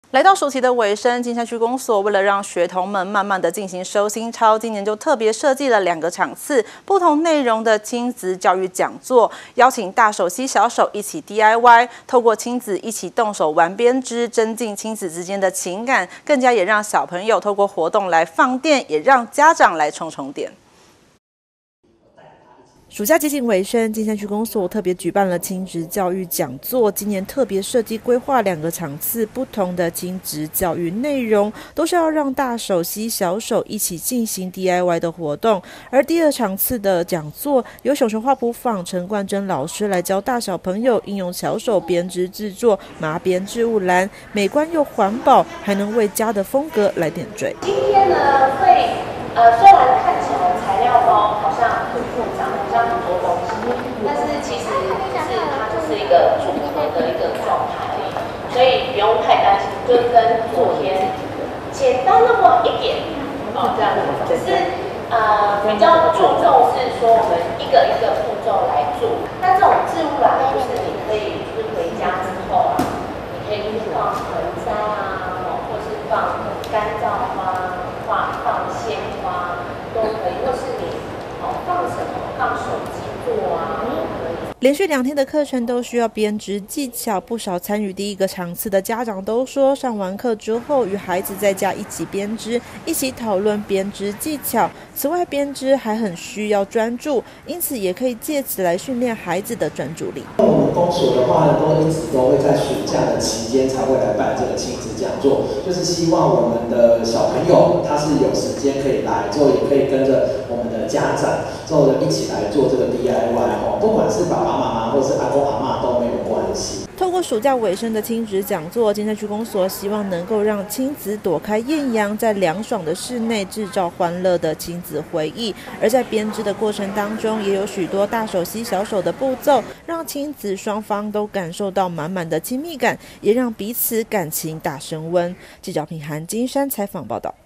来到暑期的尾声，金山区公所为了让学童们慢慢的进行收心操，今年就特别设计了2个场次，不同内容的亲子教育讲座，邀请大手吸小手一起 DIY， 透过亲子一起动手玩编织，增进亲子之间的情感，更加也让小朋友透过活动来放电，也让家长来充电。暑假接近尾声，金山区公所特别举办了亲职教育讲座。今年特别设计规划2个场次，不同的亲职教育内容都是要让大手吸小手一起进行 DIY 的活动。而第2场次的讲座，由熊熊花圃坊陈冠珍老师来教大小朋友应用巧手编织制作麻编置物篮，美观又环保，还能为家的风格来点缀。 今天呢，会虽然看起来材料包好像很复杂，好像很多东西，但是其实它就是一个组合的一个状态而已，所以不用太担心，就跟昨天简单那么一点这样子。只是比较注重是说我们一个一个步骤来做。那这种置物篮就是你可以就是回家之后你可以就是放盆栽或是放干燥花。放鲜花都可以，或是你放什么，放手机做都可以。 连续2天的课程都需要编织技巧，不少参与第1个场次的家长都说，上完课之后与孩子在家一起编织，一起讨论编织技巧。此外，编织还很需要专注，因此也可以借此来训练孩子的专注力。 我们公所的话呢，都一直都会在暑假的期间才会来办这个亲子讲座，就是希望我们的小朋友他是有时间可以来，之后也可以跟着我们的家长之后一起来做这个 DIY 不管是爸爸妈妈或是阿公阿嬷都没有关系。 透过暑假尾声的亲子讲座，金山区公所希望能够让亲子躲开艳阳，在凉爽的室内制造欢乐的亲子回忆。而在编织的过程当中，也有许多大手吸小手的步骤，让亲子双方都感受到满满的亲密感，也让彼此感情大升温。记者品涵金山采访报道。